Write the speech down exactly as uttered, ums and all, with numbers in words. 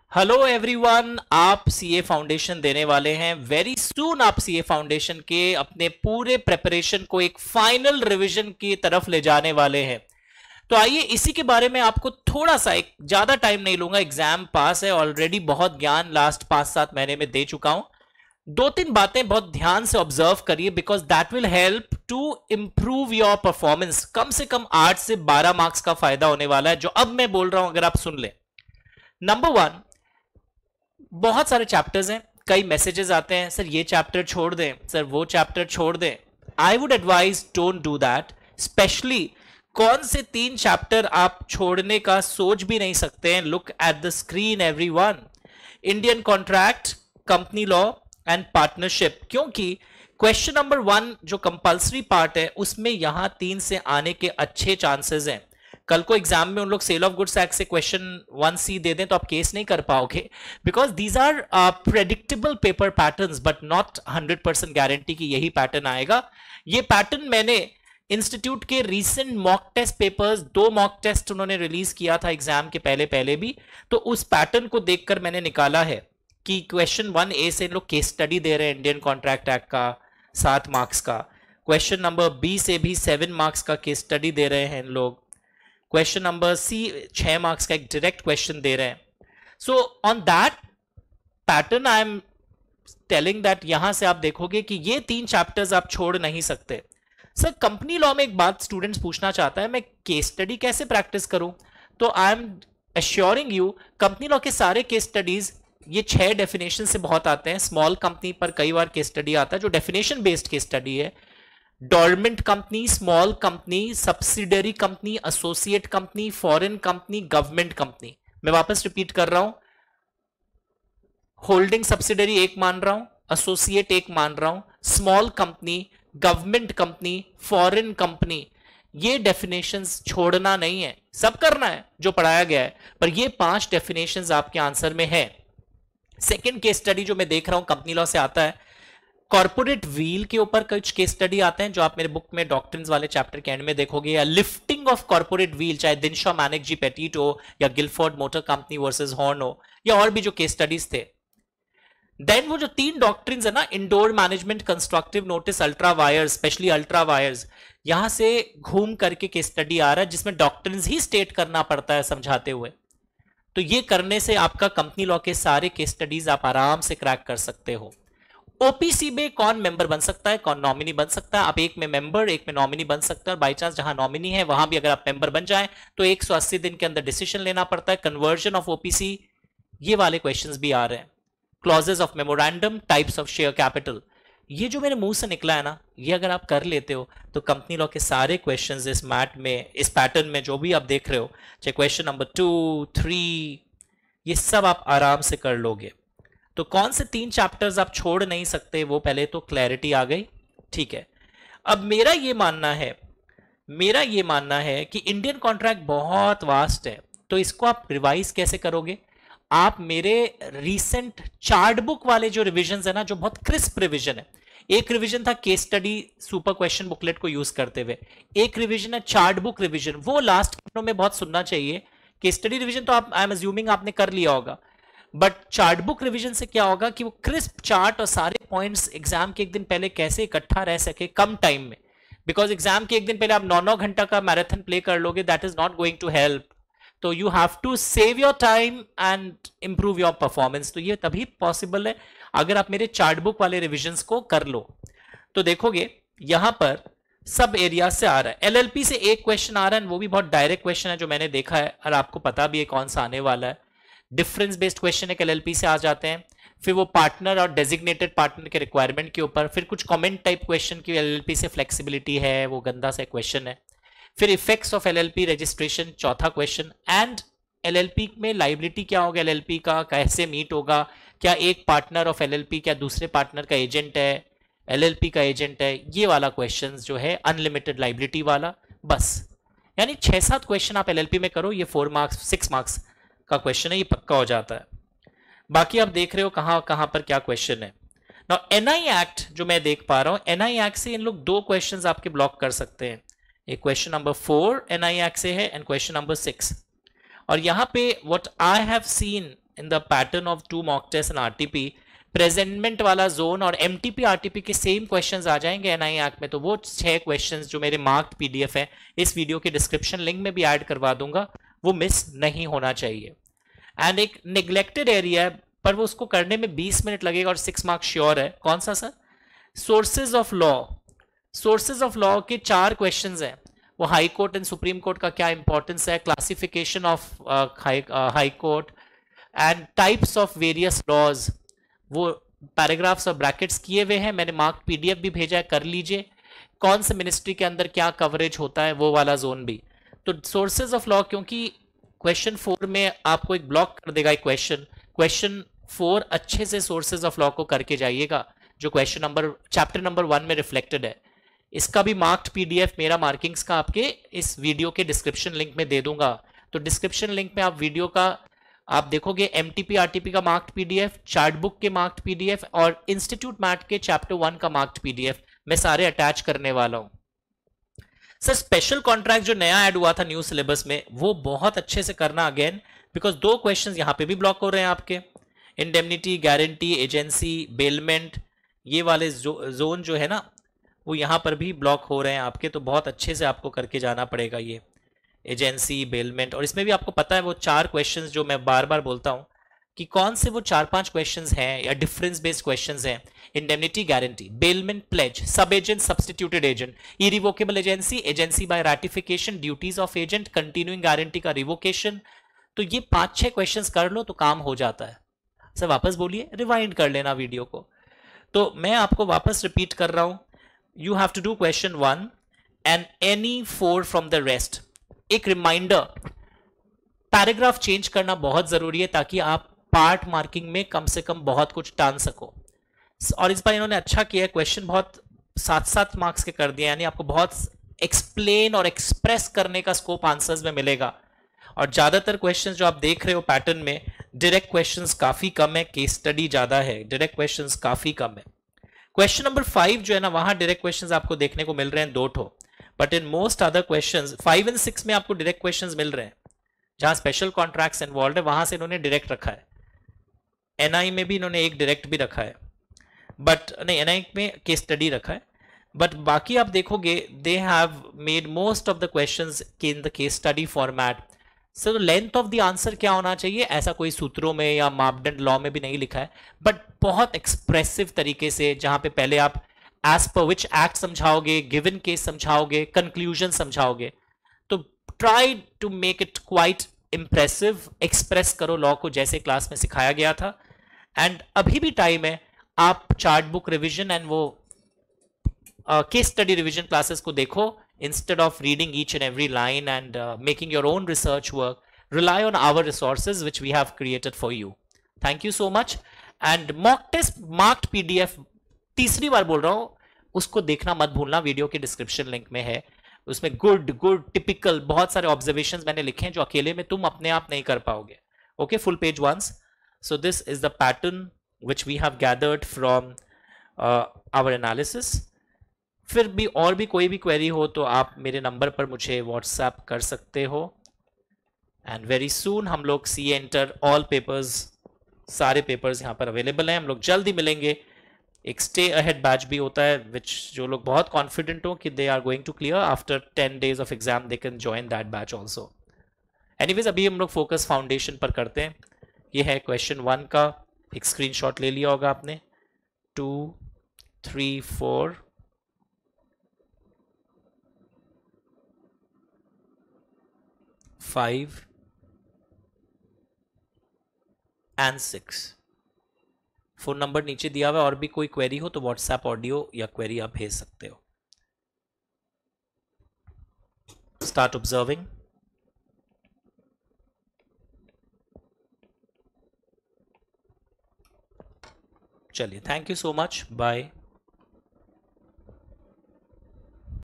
Hello everyone, आप CA foundation देने वाले हैं। वेरी सून आप सीए फाउंडेशन के अपने पूरे प्रिपरेशन को एक फाइनल रिवीजन की तरफ ले जाने वाले हैं। तो आइए इसी के बारे में आपको थोड़ा सा, एक ज्यादा टाइम नहीं लूंगा, एग्जाम पास है ऑलरेडी, बहुत ज्ञान लास्ट पांच सात महीने में दे चुका हूं। दो तीन बातें बहुत ध्यान से ऑब्जर्व करिए because that will help to improve your performance. कम से कम आठ से बारह मार्क्स का फायदा होने वाला है जो अब मैं बोल रहा हूं, अगर आप सुन लें। नंबर वन, बहुत सारे चैप्टर्स हैं, कई मैसेजेस आते हैं, सर ये चैप्टर छोड़ दें, सर वो चैप्टर छोड़ दें। I would advise don't do that. Specially कौन से तीन चैप्टर आप छोड़ने का सोच भी नहीं सकते हैं। Look at the screen everyone. Indian contract, company law and partnership, क्योंकि क्वेश्चन नंबर वन जो कंपल्सरी पार्ट है उसमें यहां तीन से आने के अच्छे चांसेस हैं। कल को एग्जाम में उन लोग सेल ऑफ गुड्स एक्ट से क्वेश्चन वन सी दे दें तो आप केस नहीं कर पाओगे, because these are predictable paper patterns but not hundred percent guarantee कि यही पैटर्न आएगा। ये पैटर्न मैंने इंस्टीट्यूट के रीसेंट मॉक टेस्ट पेपर्स, दो मॉक टेस्ट उन्होंने रिलीज किया था एग्जाम के पहले पहले भी, तो उस पैटर्न को देखकर मैंने निकाला है कि क्वेश्चन वन ए से इन लोग केस स्टडी दे रहे हैं इंडियन कॉन्ट्रैक्ट एक्ट का सात मार्क्स का। क्वेश्चन नंबर बी से भी सेवन मार्क्स का केस स्टडी दे रहे हैं इन लोग। क्वेश्चन नंबर सी छह मार्क्स का एक डायरेक्ट क्वेश्चन दे रहे हैं। So on that pattern I am telling that यहां से आप देखोगे कि ये तीन चैप्टर्स आप छोड़ नहीं सकते। सर कंपनी लॉ में एक बात स्टूडेंट्स पूछना चाहता है, मैं केस स्टडी कैसे प्रैक्टिस करूं? तो I am assuring you, company law के सारे केस स्टडीज ये छह डेफिनेशन से बहुत आते हैं। स्मॉल कंपनी पर कई बार केस स्टडी आता है जो डेफिनेशन बेस्ड केस स्टडी है। Dormant company, small company, subsidiary company, associate company, foreign company, government company. मैं वापस रिपीट कर रहा हूं, होल्डिंग सब्सिडरी एक मान रहा हूं, एसोसिएट एक मान रहा हूं, small company, government company, foreign company. ये डेफिनेशंस छोड़ना नहीं है, सब करना है जो पढ़ाया गया है, पर ये पांच डेफिनेशंस आपके आंसर में है। सेकेंड केस स्टडी जो मैं देख रहा हूं कंपनी लॉ से आता है, कॉर्पोरेट व्हील के ऊपर कुछ केस स्टडी आते हैं जो आप मेरे बुक में डॉक्ट्रिन्स वाले चैप्टर के एंड में देखोगे, या लिफ्टिंग ऑफ कॉर्पोरेट व्हील, चाहे दिनशॉ मैनेक जी पेटीट हो या Gilford motor company versus Horne हो, या और भी जो केस स्टडीज थे। देन वो जो तीन डॉक्ट्रिन्स है ना, indoor management, constructive notice, ultra vires, specially ultra vires, यहां से घूम करके केस स्टडी आ रहा है जिसमें डॉक्ट्रिन्स ही स्टेट करना पड़ता है समझाते हुए। तो ये करने से आपका कंपनी लॉ के सारे केस स्टडीज आप आराम से क्रैक कर सकते हो। ओपीसी में कौन मेंबर बन सकता है, कौन नॉमिनी बन सकता है? आप एक में मेंबर, एक में नॉमिनी बन सकते हैं, और बाई चांस जहां नॉमिनी है वहां भी अगर आप मेंबर बन जाएं तो एक सौ अस्सी दिन के अंदर डिसीजन लेना पड़ता है। कन्वर्जन ऑफ ओपीसी, ये वाले क्वेश्चंस भी आ रहे हैं। Clauses of memorandum, types of share capital, ये जो मेरे मुंह से निकला है ना, ये अगर आप कर लेते हो तो कंपनी लॉ के सारे क्वेश्चंस इस मैट में, इस पैटर्न में जो भी आप देख रहे हो, चाहे क्वेश्चन नंबर टू थ्री, ये सब आप आराम से कर लोगे। तो कौन से तीन चैप्टर्स आप छोड़ नहीं सकते, वो पहले तो क्लैरिटी आ गई। ठीक है, अब मेरा ये मानना है मेरा ये मानना है कि इंडियन कॉन्ट्रैक्ट बहुत वास्ट है, तो इसको आप रिवाइज कैसे करोगे? आप मेरे रीसेंट चार्ट बुक वाले जो रिविजन है ना, जो बहुत क्रिस्प रिविजन है, एक रिविजन था case study super question booklet को यूज करते हुए, एक रिविजन है चार्ट बुक रिविजन, वो लास्ट महीनों में बहुत सुनना चाहिए। केस स्टडी रिविजन तो आप, आई एम अज्यूमिंग आपने कर लिया होगा, बट चार्ट बुक रिवीजन से क्या होगा कि वो क्रिस्प चार्ट और सारे पॉइंट्स एग्जाम के एक दिन पहले कैसे इकट्ठा रह सके कम टाइम में, बिकॉज एग्जाम के एक दिन पहले आप नौ नौ घंटा का मैराथन प्ले कर लोगे, that is not going to help. तो you have to save your time and improve your performance. तो ये तभी पॉसिबल है अगर आप मेरे चार्ट बुक वाले रिविजन्स को कर लो। तो देखोगे यहां पर सब एरिया से आ रहा है। एलएलपी से एक क्वेश्चन आ रहा है, वो भी बहुत डायरेक्ट क्वेश्चन है जो मैंने देखा है और आपको पता भी है कौन सा आने वाला है। डिफरेंस बेस्ड क्वेश्चन एक एलएलपी से आ जाते हैं, फिर वो पार्टनर और डेजिग्नेटेड पार्टनर के रिक्वायरमेंट के ऊपर, फिर कुछ कमेंट टाइप क्वेश्चन की एलएलपी से फ्लेक्सिबिलिटी है, वो गंदा सा क्वेश्चन है। फिर इफेक्ट्स ऑफ एलएलपी रजिस्ट्रेशन चौथा क्वेश्चन, एंड एलएलपी में लाइबिलिटी क्या होगा, एलएलपी का कैसे मीट होगा, क्या एक पार्टनर ऑफ एलएलपी क्या दूसरे पार्टनर का एजेंट है, एलएलपी का एजेंट है, ये वाला क्वेश्चन जो है अनलिमिटेड लाइबिलिटी वाला। बस यानी छह सात क्वेश्चन आप एलएलपी में करो, ये फोर मार्क्स सिक्स मार्क्स का क्वेश्चन है, ये पक्का हो जाता है। बाकी आप देख रहे हो कहां कहां पर क्या क्वेश्चन है। नाउ एनआई एक्ट जो मैं देख पा रहा हूं, एनआई एक्ट से इन लोग दो क्वेश्चंस आपके ब्लॉक कर सकते हैं, एक question number four NI act से है एंड क्वेश्चन नंबर सिक्स। और यहां पे what I have seen in the pattern of two mock test and RTP, presentment वाला जोन और एमटीपी आरटीपी के सेम क्वेश्चंस आ जाएंगे एनआई एक्ट में। तो वो छह क्वेश्चंस जो मेरे मार्क्ड पीडीएफ है इस वीडियो के डिस्क्रिप्शन लिंक में भी ऐड करवा दूंगा, वो मिस नहीं होना चाहिए। एंड एक निग्लेक्टेड एरिया है पर वो उसको करने में बीस मिनट लगेगा और सिक्स मार्क्स श्योर है। कौन सा sir? Sources of law. Sources of law के चार क्वेश्चंस हैं, वो high court and supreme court का क्या इंपॉर्टेंस है, classification of high court and types of various laws, वो पैराग्राफ्स और ब्रैकेट्स किए हुए हैं। मैंने मार्क पीडीएफ भी भेजा है, कर लीजिए। कौन से मिनिस्ट्री के अंदर क्या कवरेज होता है वो वाला जोन भी। तो सोर्सेज ऑफ लॉ, क्योंकि क्वेश्चन फोर में आपको एक ब्लॉक कर देगा एक क्वेश्चन, क्वेश्चन फोर अच्छे से सोर्सेज ऑफ लॉ को करके जाइएगा जो question number chapter number one में रिफ्लेक्टेड है। इसका भी मार्क्ड पीडीएफ मेरा मार्किंग्स का आपके इस वीडियो के डिस्क्रिप्शन लिंक में दे दूंगा। तो डिस्क्रिप्शन लिंक में आप वीडियो का आप देखोगे एमटीपी आरटीपी का मार्क्ड पीडीएफ, चार्ट बुक के मार्क्ड पीडीएफ और इंस्टीट्यूट मैट के चैप्टर वन का मार्क्ड पीडीएफ मैं सारे अटैच करने वाला हूं। सर स्पेशल कॉन्ट्रैक्ट जो नया ऐड हुआ था न्यू सिलेबस में वो बहुत अच्छे से करना अगेन, बिकॉज दो क्वेश्चंस यहां पे भी ब्लॉक हो रहे हैं आपके, इंडेमनिटी, गारंटी, एजेंसी, बेलमेंट, ये वाले जो, जोन जो है ना वो यहां पर भी ब्लॉक हो रहे हैं आपके। तो बहुत अच्छे से आपको करके जाना पड़ेगा ये एजेंसी, बेलमेंट। और इसमें भी आपको पता है वो चार क्वेश्चंस जो मैं बार बार बोलता हूं कि कौन से वो चार पांच क्वेश्चंस हैं या डिफरेंस बेस्ड क्वेश्चंस हैं, indemnity, guarantee, bailment, pledge, sub agent, substituted agent, irrevocable agency, agency by ratification, duties of agent, continuing guarantee का रिवोकेशन। तो ये पांच छह क्वेश्चंस कर लो तो काम हो जाता है। सर वापस बोलिए, रिवाइंड कर लेना वीडियो को। तो मैं आपको वापस रिपीट कर रहा हूं, you have to do question one and any four from the rest. एक रिमाइंडर, पैराग्राफ चेंज करना बहुत जरूरी है ताकि आप पार्ट मार्किंग में कम से कम बहुत कुछ टान सको। और इस बार इन्होंने अच्छा किया है, क्वेश्चन बहुत सात सात मार्क्स के कर दिए, यानी आपको बहुत एक्सप्लेन और एक्सप्रेस करने का स्कोप आंसर्स में मिलेगा। और ज्यादातर क्वेश्चंस जो आप देख रहे हो पैटर्न में, डायरेक्ट क्वेश्चंस काफी कम है, केस स्टडी ज्यादा है, डायरेक्ट क्वेश्चंस काफी कम है। क्वेश्चन नंबर फाइव जो है ना वहां डायरेक्ट क्वेश्चंस आपको देखने को मिल रहे हैं दो ठो, but in most other questions five and six में आपको डायरेक्ट क्वेश्चंस मिल रहे हैं। जहां स्पेशल कॉन्ट्रैक्ट्स इन्वॉल्व है वहां से इन्होंने डायरेक्ट रखा है। एनआई में भी इन्होंने एक डायरेक्ट भी रखा है, बट नहीं एनआई में केस स्टडी रखा है, बट बाकी आप देखोगे they have made most of the questions in the case study format. Sir length of the answer क्या होना चाहिए ऐसा कोई सूत्रों में या मापदंड लॉ में भी नहीं लिखा है, बट बहुत एक्सप्रेसिव तरीके से, जहां पे पहले आप एज पर विच एक्ट समझाओगे, गिवन केस समझाओगे, कंक्लूजन समझाओगे। तो try to make it quite impressive, express करो लॉ को जैसे क्लास में सिखाया गया था। एंड अभी भी टाइम है, आप चार्ट बुक रिविजन एंड वो केस स्टडी रिविजन क्लासेस को देखो, instead of reading each and every line and uh, making your own research work. Rely on our resources which we have created for you. Thank you so much. And mock test marked pdf तीसरी बार बोल रहा हूं, उसको देखना मत भूलना, video के description link में है। उसमें गुड गुड टिपिकल बहुत सारे ऑब्जर्वेशंस मैंने लिखे हैं जो अकेले में तुम अपने आप नहीं कर पाओगे। Okay, full page once. So this is the pattern which we have gathered from our analysis. फिर भी और भी कोई भी क्वेरी हो तो आप मेरे नंबर पर मुझे व्हाट्सएप कर सकते हो। एंड वेरी सून हम लोग सी एंटर ऑल पेपर्स, सारे पेपर्स यहाँ पर अवेलेबल हैं। हम लोग जल्दी मिलेंगे। एक स्टे अहेड बैच भी होता है विच जो लोग बहुत कॉन्फिडेंट हो कि they are going to clear after ten days of exam, they can join that batch also. Anyways अभी हम लोग फोकस फाउंडेशन पर करते हैं। ये है क्वेश्चन वन का, एक स्क्रीनशॉट ले लिया होगा आपने। Two three four five and six. Phone number नीचे दिया हुआ है, और भी कोई क्वेरी हो तो व्हाट्सएप ऑडियो या क्वेरी आप भेज सकते हो। Start observing. चलिए, thank you so much, bye.